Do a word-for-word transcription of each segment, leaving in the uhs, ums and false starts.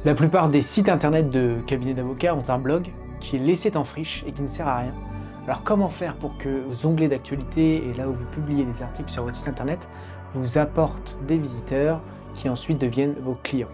La plupart des sites internet de cabinets d'avocats ont un blog qui est laissé en friche et qui ne sert à rien. Alors comment faire pour que vos onglets d'actualité et là où vous publiez des articles sur votre site internet vous apportent des visiteurs qui ensuite deviennent vos clients?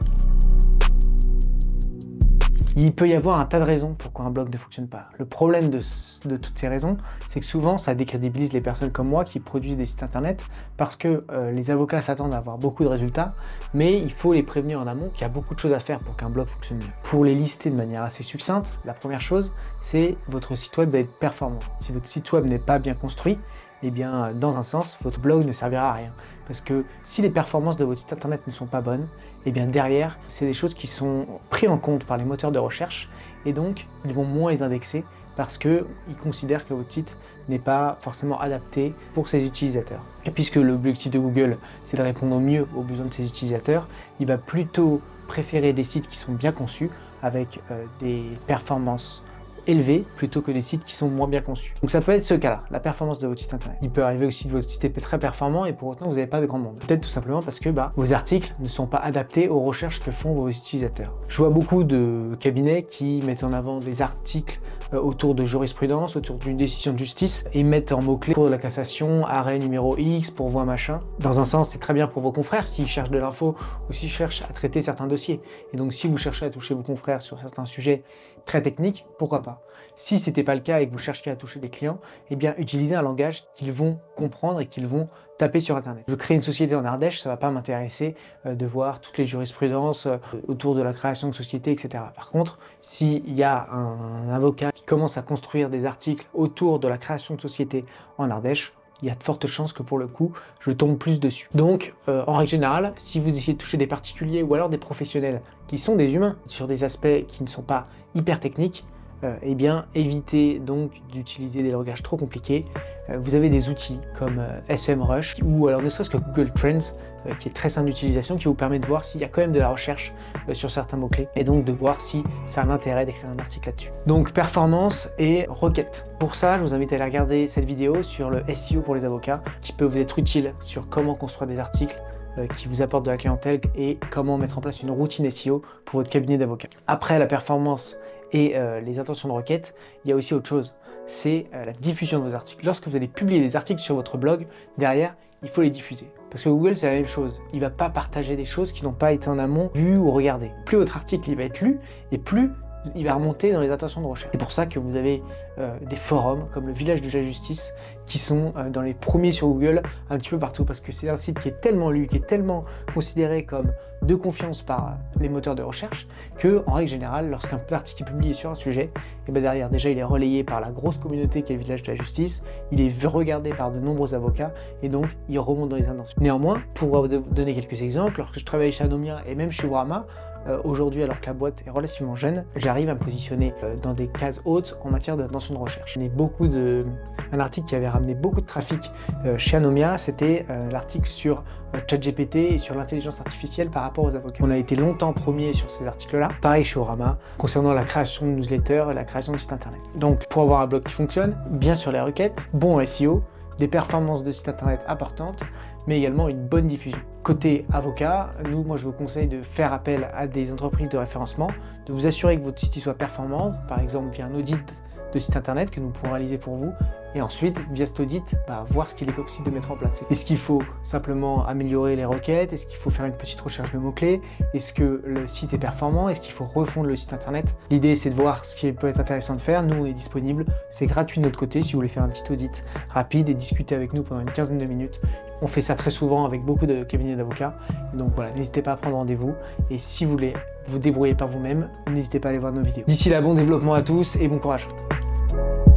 Il peut y avoir un tas de raisons pourquoi un blog ne fonctionne pas. Le problème de, de toutes ces raisons, c'est que souvent ça décrédibilise les personnes comme moi qui produisent des sites internet parce que euh, les avocats s'attendent à avoir beaucoup de résultats, mais il faut les prévenir en amont qu'il y a beaucoup de choses à faire pour qu'un blog fonctionne mieux. Pour les lister de manière assez succincte, la première chose, c'est votre site web doit être performant. Si votre site web n'est pas bien construit, eh bien, dans un sens, votre blog ne servira à rien. Parce que si les performances de votre site internet ne sont pas bonnes, eh bien derrière, c'est des choses qui sont prises en compte par les moteurs de recherche et donc ils vont moins les indexer parce qu'ils considèrent que votre site n'est pas forcément adapté pour ses utilisateurs. Et puisque l'objectif de Google, c'est de répondre au mieux aux besoins de ses utilisateurs, il va plutôt préférer des sites qui sont bien conçus avec euh, des performances élevés plutôt que des sites qui sont moins bien conçus. Donc ça peut être ce cas-là, la performance de votre site internet. Il peut arriver aussi que votre site est très performant et pour autant vous n'avez pas de grand monde. Peut-être tout simplement parce que bah, vos articles ne sont pas adaptés aux recherches que font vos utilisateurs. Je vois beaucoup de cabinets qui mettent en avant des articles euh, autour de jurisprudence, autour d'une décision de justice et mettent en mots-clés pour de la cassation, arrêt numéro X, pourvoi machin. Dans un sens, c'est très bien pour vos confrères s'ils cherchent de l'info ou s'ils cherchent à traiter certains dossiers. Et donc si vous cherchez à toucher vos confrères sur certains sujets très techniques, pourquoi pas? Si ce n'était pas le cas et que vous cherchiez à toucher des clients, eh bien utilisez un langage qu'ils vont comprendre et qu'ils vont taper sur internet. Je crée une société en Ardèche, ça ne va pas m'intéresser euh, de voir toutes les jurisprudences euh, autour de la création de société, et cetera. Par contre, s'il y a un, un avocat qui commence à construire des articles autour de la création de société en Ardèche, il y a de fortes chances que pour le coup, je tombe plus dessus. Donc, euh, en règle générale, si vous essayez de toucher des particuliers ou alors des professionnels qui sont des humains sur des aspects qui ne sont pas hyper techniques, Euh, eh bien, évitez donc d'utiliser des langages trop compliqués. Euh, vous avez des outils comme euh, SEMrush ou alors ne serait-ce que Google Trends, euh, qui est très simple d'utilisation, qui vous permet de voir s'il y a quand même de la recherche euh, sur certains mots-clés et donc de voir si ça a l'intérêt d'écrire un article là-dessus. Donc, performance et requête. Pour ça, je vous invite à aller regarder cette vidéo sur le S E O pour les avocats qui peut vous être utile sur comment construire des articles euh, qui vous apportent de la clientèle et comment mettre en place une routine S E O pour votre cabinet d'avocats. Après la performance et euh, les intentions de requête, il y a aussi autre chose, c'est euh, la diffusion de vos articles. Lorsque vous allez publier des articles sur votre blog, derrière, il faut les diffuser. Parce que Google, c'est la même chose. Il ne va pas partager des choses qui n'ont pas été en amont vues ou regardées. Plus votre article il va être lu, et plus il va remonter dans les intentions de recherche. C'est pour ça que vous avez euh, des forums comme le Village de la Justice qui sont euh, dans les premiers sur Google un petit peu partout parce que c'est un site qui est tellement lu, qui est tellement considéré comme de confiance par les moteurs de recherche que, en règle générale, lorsqu'un article est publié sur un sujet, et bien derrière, déjà, il est relayé par la grosse communauté qui est le Village de la Justice, il est regardé par de nombreux avocats et donc il remonte dans les intentions. Néanmoins, pour vous donner quelques exemples, lorsque je travaillais chez Anomia et même chez Warama, Euh, aujourd'hui, alors que la boîte est relativement jeune, j'arrive à me positionner euh, dans des cases hautes en matière d'intention de recherche. Il y a beaucoup de... Un article qui avait ramené beaucoup de trafic euh, chez Anomia, c'était euh, l'article sur euh, ChatGPT et sur l'intelligence artificielle par rapport aux avocats. On a été longtemps premier sur ces articles-là. Pareil chez Orama, concernant la création de newsletters et la création de sites internet. Donc, pour avoir un blog qui fonctionne, bien sur les requêtes, bon S E O, des performances de site internet importantes, mais également une bonne diffusion. Côté avocat, nous, moi je vous conseille de faire appel à des entreprises de référencement, de vous assurer que votre site soit performant, par exemple via un audit de site internet que nous pourrons réaliser pour vous, et ensuite, via cet audit, bah, voir ce qu'il est possible de mettre en place. Est-ce qu'il faut simplement améliorer les requêtes? Est-ce qu'il faut faire une petite recherche de mots-clés? Est-ce que le site est performant? Est-ce qu'il faut refondre le site internet? L'idée, c'est de voir ce qui peut être intéressant de faire. Nous, on est disponible. C'est gratuit de notre côté si vous voulez faire un petit audit rapide et discuter avec nous pendant une quinzaine de minutes. On fait ça très souvent avec beaucoup de cabinets d'avocats. Donc voilà, n'hésitez pas à prendre rendez-vous. Et si vous voulez vous débrouiller par vous-même, n'hésitez pas à aller voir nos vidéos. D'ici là, bon développement à tous et bon courage.